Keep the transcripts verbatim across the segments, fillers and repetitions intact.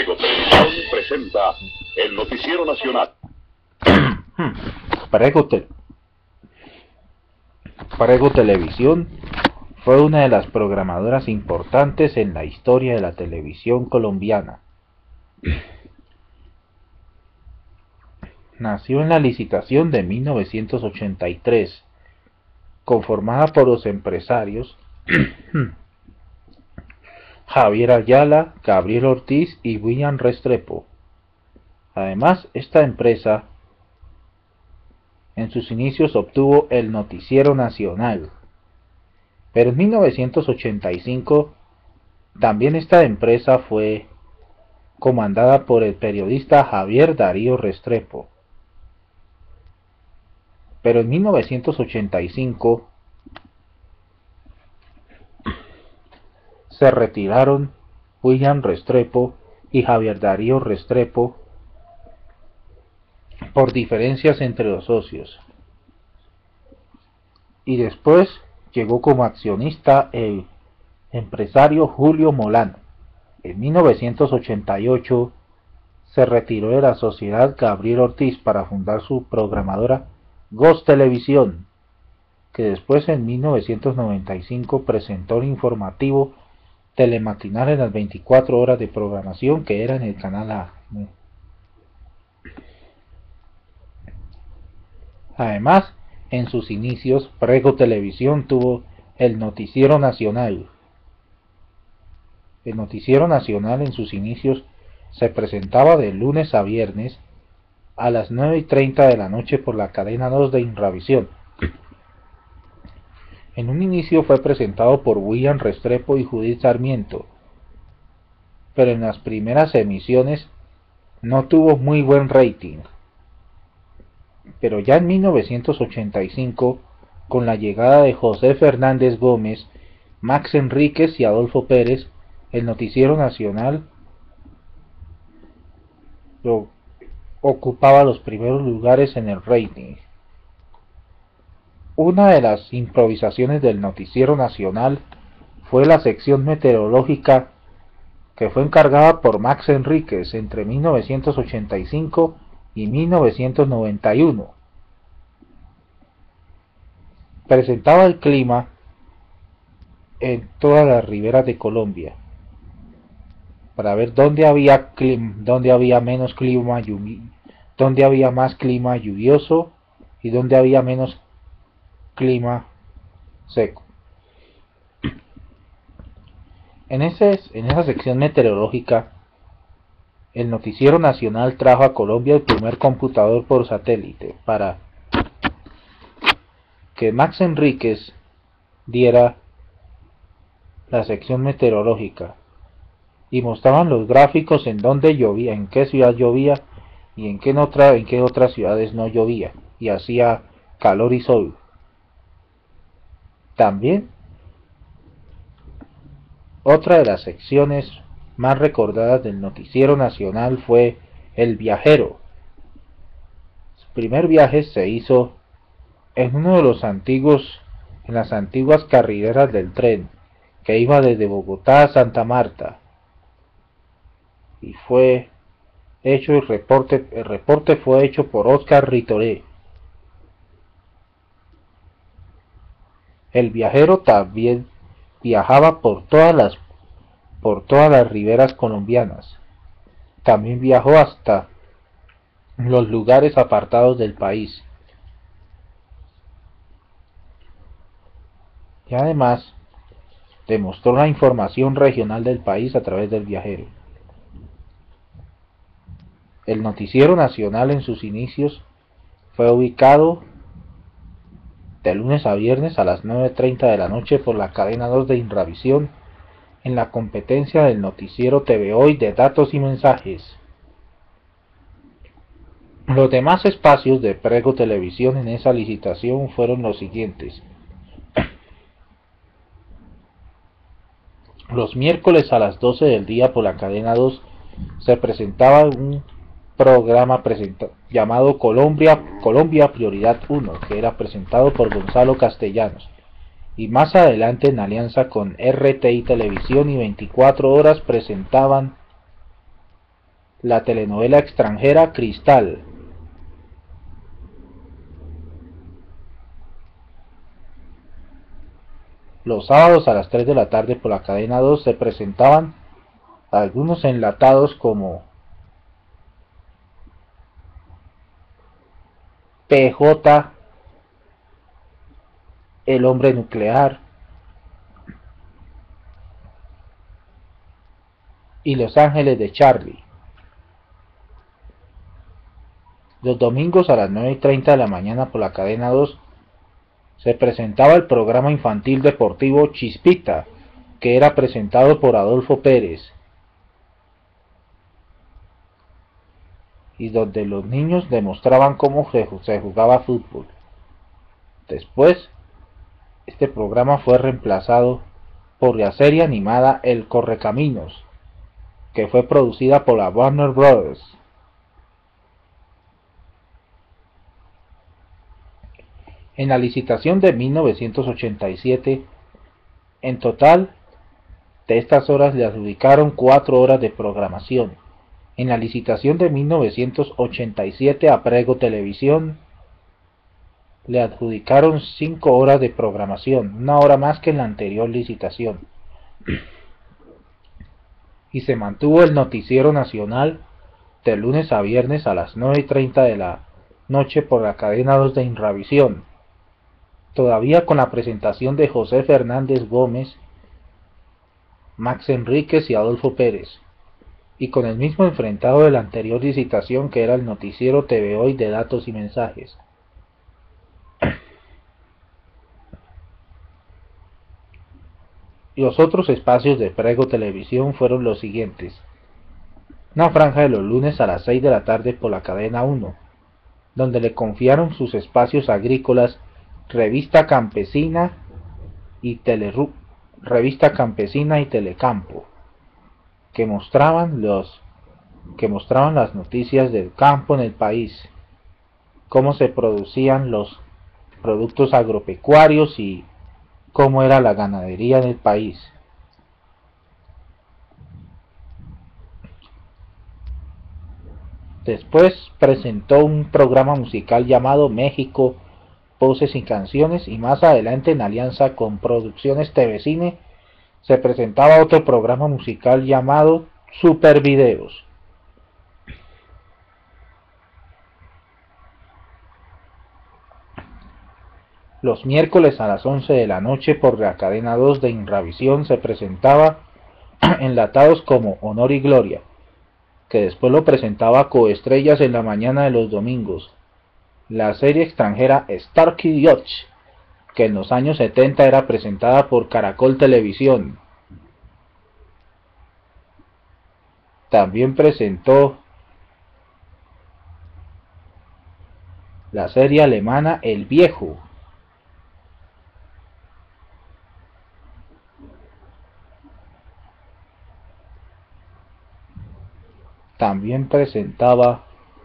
Prego Televisión presenta el Noticiero Nacional. Prego, te... Prego Televisión fue una de las programadoras importantes en la historia de la televisión colombiana. Nació en la licitación de mil novecientos ochenta y tres, conformada por los empresarios Javier Ayala, Gabriel Ortiz y William Restrepo. Además, esta empresa en sus inicios obtuvo el Noticiero Nacional, pero en mil novecientos ochenta y cinco también esta empresa fue comandada por el periodista Javier Darío Restrepo. Pero en mil novecientos ochenta y cinco se retiraron William Restrepo y Javier Darío Restrepo por diferencias entre los socios. Y después llegó como accionista el empresario Julio Molano. En mil novecientos ochenta y ocho se retiró de la sociedad Gabriel Ortiz para fundar su programadora Goz Televisión, que después en mil novecientos noventa y cinco presentó el informativo telematinal en las veinticuatro horas de programación, que era en el canal A. Además, en sus inicios, Prego Televisión tuvo el Noticiero Nacional. El Noticiero Nacional en sus inicios se presentaba de lunes a viernes a las nueve y treinta de la noche por la cadena dos de Inravisión. En un inicio fue presentado por William Restrepo y Judith Sarmiento, pero en las primeras emisiones no tuvo muy buen rating. Pero ya en mil novecientos ochenta y cinco, con la llegada de José Fernández Gómez, Max Enríquez y Adolfo Pérez, el Noticiero Nacional lo ocupaba los primeros lugares en el rating. Una de las improvisaciones del Noticiero Nacional fue la sección meteorológica, que fue encargada por Max Enríquez entre mil novecientos ochenta y cinco y mil novecientos noventa y uno. Presentaba el clima en todas las riberas de Colombia, para ver dónde había clima, dónde había menos clima lluvioso, dónde había más clima lluvioso y dónde había menos clima seco. En, ese, en esa sección meteorológica, el Noticiero Nacional trajo a Colombia el primer computador por satélite para que Max Enríquez diera la sección meteorológica, y mostraban los gráficos en dónde llovía, en qué ciudad llovía y en qué, en otra, en qué otras ciudades no llovía, y hacía calor y sol. También, otra de las secciones más recordadas del Noticiero Nacional fue El Viajero. Su primer viaje se hizo en uno de los antiguos, en las antiguas carrileras del tren, que iba desde Bogotá a Santa Marta, y fue hecho el reporte, el reporte fue hecho por Oscar Ritoré. El Viajero también viajaba por todas las por todas las riberas colombianas. También viajó hasta los lugares apartados del país. Y además demostró la información regional del país a través del Viajero. El Noticiero Nacional en sus inicios fue ubicado de lunes a viernes a las nueve y treinta de la noche por la cadena dos de Inravisión, en la competencia del Noticiero T V Hoy de datos y mensajes. Los demás espacios de Prego Televisión en esa licitación fueron los siguientes. Los miércoles a las doce del día por la cadena dos se presentaba un programa llamado Colombia, Colombia Prioridad uno, que era presentado por Gonzalo Castellanos, y más adelante en alianza con R T I Televisión y veinticuatro horas presentaban la telenovela extranjera Cristal. Los sábados a las tres de la tarde por la cadena dos se presentaban algunos enlatados como P J, El hombre nuclear y Los ángeles de Charlie. Los domingos a las nueve y treinta de la mañana por la cadena dos se presentaba el programa infantil deportivo Chispita, que era presentado por Adolfo Pérez, y donde los niños demostraban cómo se jugaba fútbol. Después, este programa fue reemplazado por la serie animada El Correcaminos, que fue producida por la Warner Brothers. En la licitación de mil novecientos ochenta y siete, en total de estas horas le adjudicaron cuatro horas de programación. En la licitación de mil novecientos ochenta y siete a Prego Televisión le adjudicaron cinco horas de programación, una hora más que en la anterior licitación. Y se mantuvo el noticiero nacional de lunes a viernes a las nueve y treinta de la noche por la cadena dos de Inravisión, todavía con la presentación de José Fernández Gómez, Max Enríquez y Adolfo Pérez, y con el mismo enfrentado de la anterior licitación, que era el noticiero T V Hoy de datos y mensajes. Los otros espacios de Prego Televisión fueron los siguientes: una franja de los lunes a las seis de la tarde por la cadena uno, donde le confiaron sus espacios agrícolas Revista Campesina y Teleru Revista Campesina y Telecampo, que mostraban los que mostraban las noticias del campo en el país, cómo se producían los productos agropecuarios y cómo era la ganadería en el país. Después presentó un programa musical llamado México, Voces y Canciones, y más adelante, en alianza con Producciones T V Cine, se presentaba otro programa musical llamado Super Videos. Los miércoles a las once de la noche por la cadena dos de Inravisión se presentaba Enlatados como Honor y Gloria, que después lo presentaba Coestrellas en la mañana de los domingos. La serie extranjera Starkey Dodge, que en los años setenta era presentada por Caracol Televisión. También presentó la serie alemana El Viejo. También presentaba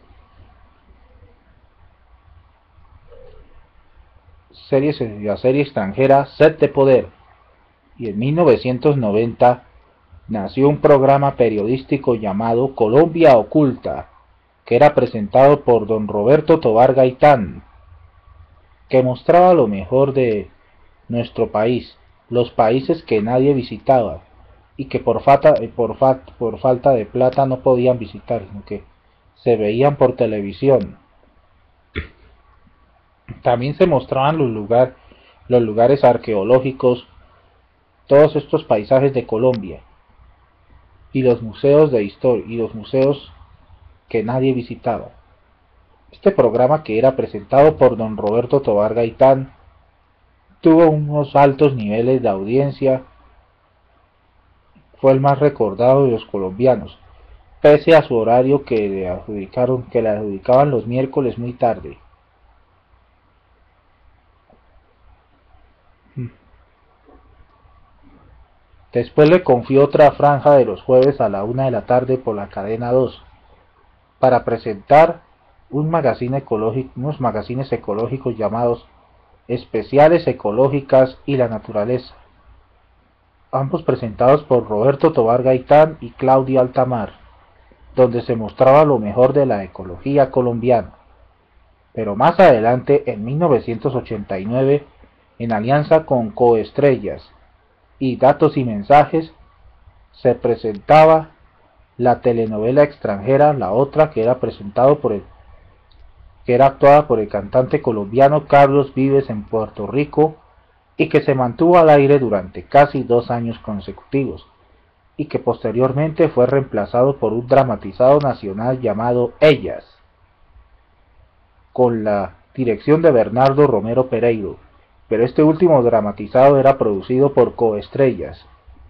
series, la serie extranjera Set de Poder. Y en mil novecientos noventa nació un programa periodístico llamado Colombia Oculta, que era presentado por don Roberto Tovar Gaitán, que mostraba lo mejor de nuestro país, los países que nadie visitaba y que por, fata, por, fat, por falta de plata no podían visitar, sino que se veían por televisión. También se mostraban los, lugar, los lugares arqueológicos, todos estos paisajes de Colombia, y los museos de historia y los museos que nadie visitaba. Este programa, que era presentado por don Roberto Tovar Gaitán, tuvo unos altos niveles de audiencia. Fue el más recordado de los colombianos, pese a su horario que le adjudicaron, que le adjudicaban los miércoles muy tarde. Después le confió otra franja de los jueves a la una de la tarde por la cadena dos, para presentar un magazine ecológico, unos magazines ecológicos llamados Especiales Ecológicas y la Naturaleza, ambos presentados por Roberto Tovar Gaitán y Claudia Altamar. donde se mostraba lo mejor de la ecología colombiana. Pero más adelante, en mil novecientos ochenta y nueve, en alianza con Coestrellas y Datos y Mensajes, se presentaba la telenovela extranjera La Otra, que era presentado por el que era actuada por el cantante colombiano Carlos Vives en Puerto Rico y que se mantuvo al aire durante casi dos años consecutivos y que posteriormente fue reemplazado por un dramatizado nacional llamado Ellas, con la dirección de Bernardo Romero Pereiro, pero este último dramatizado era producido por Coestrellas,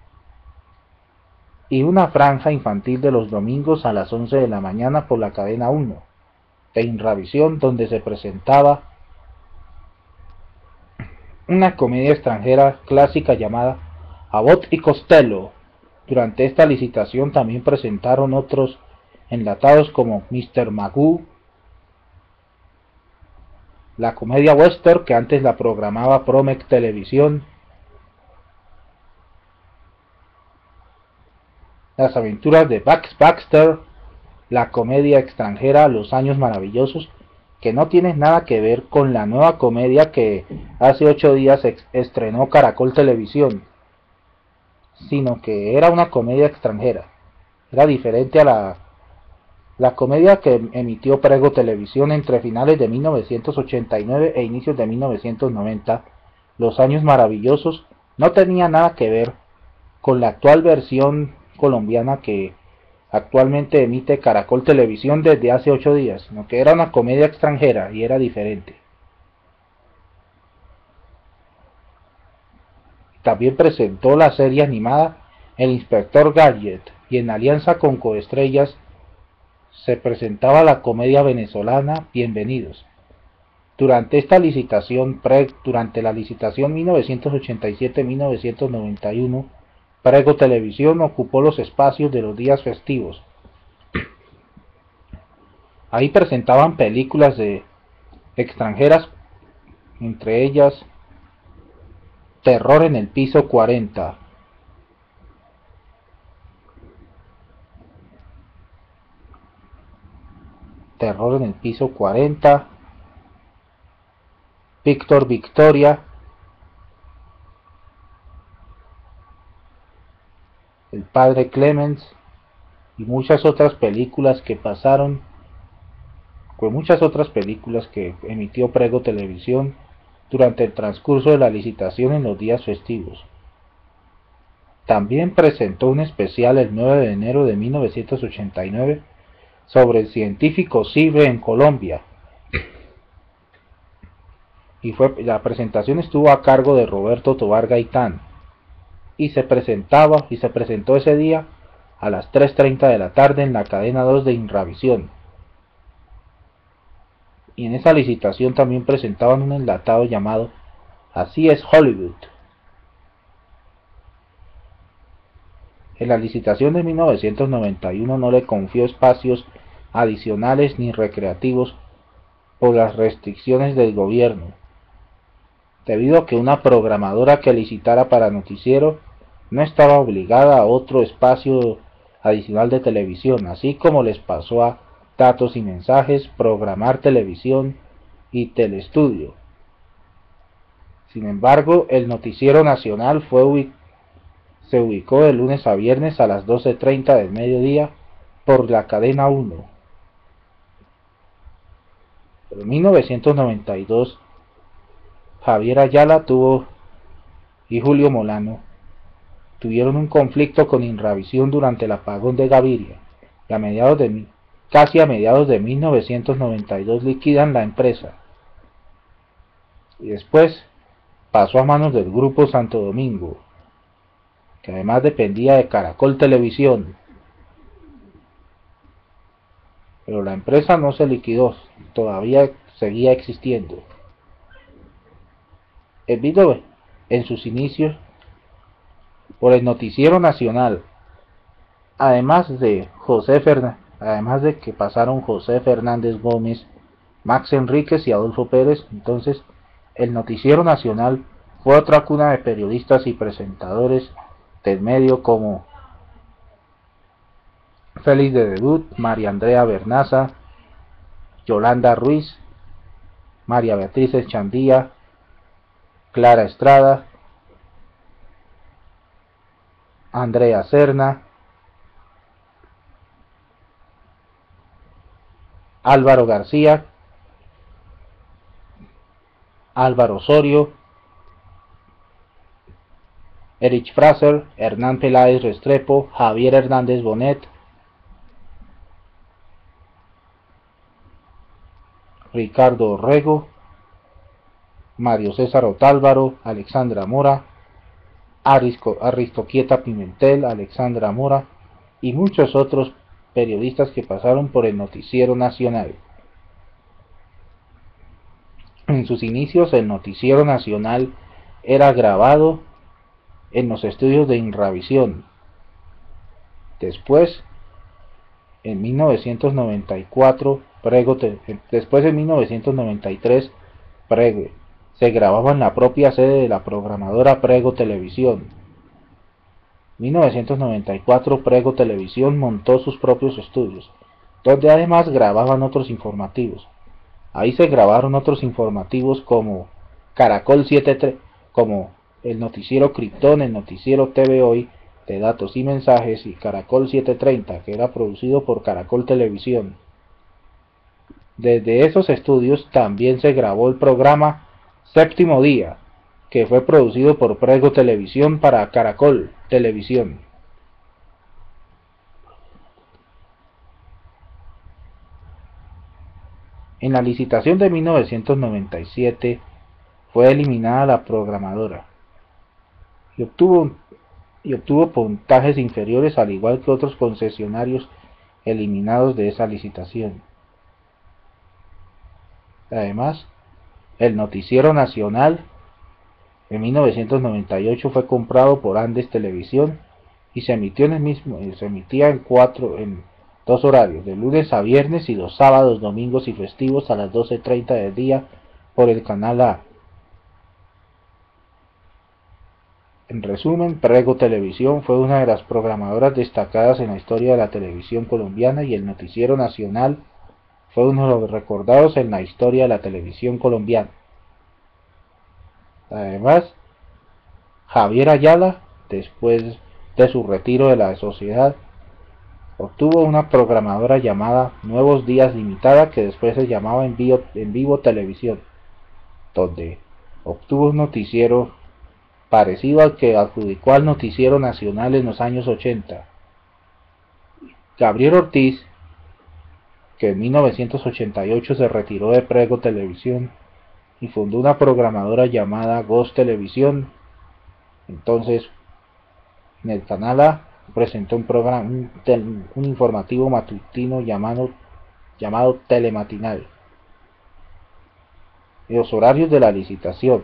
y una franja infantil de los domingos a las once de la mañana por la cadena uno de Inravisión, donde se presentaba una comedia extranjera clásica llamada Abbott y Costello. Durante esta licitación también presentaron otros enlatados como mister Magoo, la comedia western que antes la programaba Promec Televisión, Las aventuras de Bugs Baxter, la comedia extranjera Los Años Maravillosos, que no tiene nada que ver con la nueva comedia que hace ocho días estrenó Caracol Televisión, sino que era una comedia extranjera. Era diferente a la, la comedia que emitió Prego Televisión entre finales de mil novecientos ochenta y nueve e inicios de mil novecientos noventa. Los Años Maravillosos no tenía nada que ver con la actual versión colombiana que actualmente emite Caracol Televisión desde hace ocho días, sino que era una comedia extranjera y era diferente. También presentó la serie animada El Inspector Gadget, y en alianza con Coestrellas se presentaba la comedia venezolana Bienvenidos. Durante esta licitación, pre, durante la licitación mil novecientos ochenta y siete a mil novecientos noventa y uno, Prego Televisión ocupó los espacios de los días festivos. Ahí presentaban películas de extranjeras, entre ellas Terror en el piso cuarenta, Terror en el piso cuarenta, Víctor Victoria, El Padre Clemens y muchas otras películas que pasaron, con muchas otras películas que emitió Prego Televisión durante el transcurso de la licitación en los días festivos. También presentó un especial el nueve de enero de mil novecientos ochenta y nueve sobre el científico Cibre en Colombia, y fue, la presentación estuvo a cargo de Roberto Tobar Gaitán, y se presentaba y se presentó ese día a las tres treinta de la tarde en la cadena dos de Inravisión. Y en esa licitación también presentaban un enlatado llamado Así es Hollywood. En la licitación de mil novecientos noventa y uno no le confió espacios adicionales ni recreativos por las restricciones del gobierno, debido a que una programadora que licitara para noticiero no estaba obligada a otro espacio adicional de televisión, así como les pasó a Datos y Mensajes, Programar Televisión y Telestudio. Sin embargo, el noticiero nacional fue ubic se ubicó de lunes a viernes a las doce treinta del mediodía por la cadena uno. Pero en mil novecientos noventa y dos, Javier Ayala tuvo y Julio Molano tuvieron un conflicto con Inravisión durante el apagón de Gaviria, y a mediados de, casi a mediados de mil novecientos noventa y dos liquidan la empresa, y después pasó a manos del Grupo Santo Domingo, que además dependía de Caracol Televisión. Pero la empresa no se liquidó, todavía seguía existiendo. El video en sus inicios por el Noticiero Nacional, además de José Fernández, además de que pasaron José Fernández Gómez, Max Enríquez y Adolfo Pérez, entonces el Noticiero Nacional fue otra cuna de periodistas y presentadores del medio como Félix de debut, María Andrea Bernaza, Yolanda Ruiz, María Beatriz Echandía, Clara Estrada, Andrea Serna, Álvaro García, Álvaro Osorio, Erich Fraser, Hernán Peláez Restrepo, Javier Hernández Bonet, Ricardo Orrego, Mario César Otálvaro, Alexandra Mora, Aristoquieta Pimentel, Alexandra Mora y muchos otros periodistas que pasaron por el Noticiero Nacional. En sus inicios el Noticiero Nacional era grabado en los estudios de Inravisión. Después, en mil novecientos noventa y cuatro, Prego te, después en mil novecientos noventa y tres, Prego se grababa en la propia sede de la programadora Prego Televisión. En mil novecientos noventa y cuatro, Prego Televisión montó sus propios estudios, donde además grababan otros informativos. Ahí se grabaron otros informativos como Caracol setenta y tres, como el noticiero Krypton, el noticiero T V Hoy de datos y mensajes, y Caracol setecientos treinta, que era producido por Caracol Televisión. Desde esos estudios también se grabó el programa Séptimo Día, que fue producido por Prego Televisión para Caracol Televisión. En la licitación de mil novecientos noventa y siete fue eliminada la programadora y obtuvo, y obtuvo puntajes inferiores, al igual que otros concesionarios eliminados de esa licitación. Además, el Noticiero Nacional en mil novecientos noventa y ocho fue comprado por Andes Televisión y se emitió en el mismo, se emitía en cuatro en dos horarios, de lunes a viernes y los sábados, domingos y festivos a las doce y treinta del día por el canal A. En resumen, Prego Televisión fue una de las programadoras destacadas en la historia de la televisión colombiana, y el Noticiero Nacional fue uno de los recordados en la historia de la televisión colombiana. Además, Javier Ayala, después de su retiro de la sociedad, obtuvo una programadora llamada Nuevos Días Limitada, que después se llamaba En Vivo, en Vivo Televisión, donde obtuvo un noticiero parecido al que adjudicó al Noticiero Nacional en los años ochenta. Gabriel Ortiz, que en mil novecientos ochenta y ocho se retiró de Prego Televisión y fundó una programadora llamada Ghost Televisión, entonces en el canal A presentó un programa, un, tel, un informativo matutino llamado, llamado Telematinal. Los horarios de la licitación.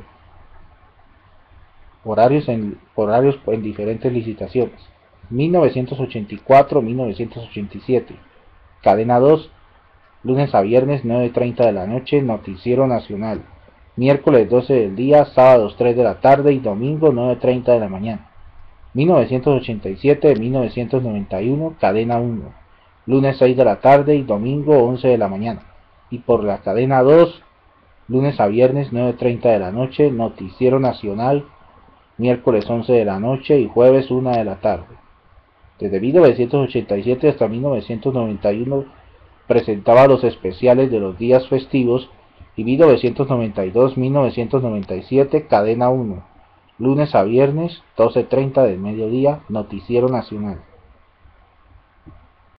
Horarios en, horarios en diferentes licitaciones. mil novecientos ochenta y cuatro a mil novecientos ochenta y siete. Cadena dos, lunes a viernes nueve y treinta de la noche, Noticiero Nacional. Miércoles doce del día, sábados tres de la tarde y domingo nueve y treinta de la mañana. mil novecientos ochenta y siete a mil novecientos noventa y uno, Cadena uno. Lunes seis de la tarde y domingo once de la mañana. Y por la Cadena dos, lunes a viernes nueve y treinta de la noche, Noticiero Nacional. Miércoles once de la noche y jueves una de la tarde. Desde mil novecientos ochenta y siete hasta mil novecientos noventa y uno presentaba los especiales de los días festivos, y mil novecientos noventa y dos a mil novecientos noventa y siete Cadena uno, lunes a viernes doce y treinta del mediodía, Noticiero Nacional.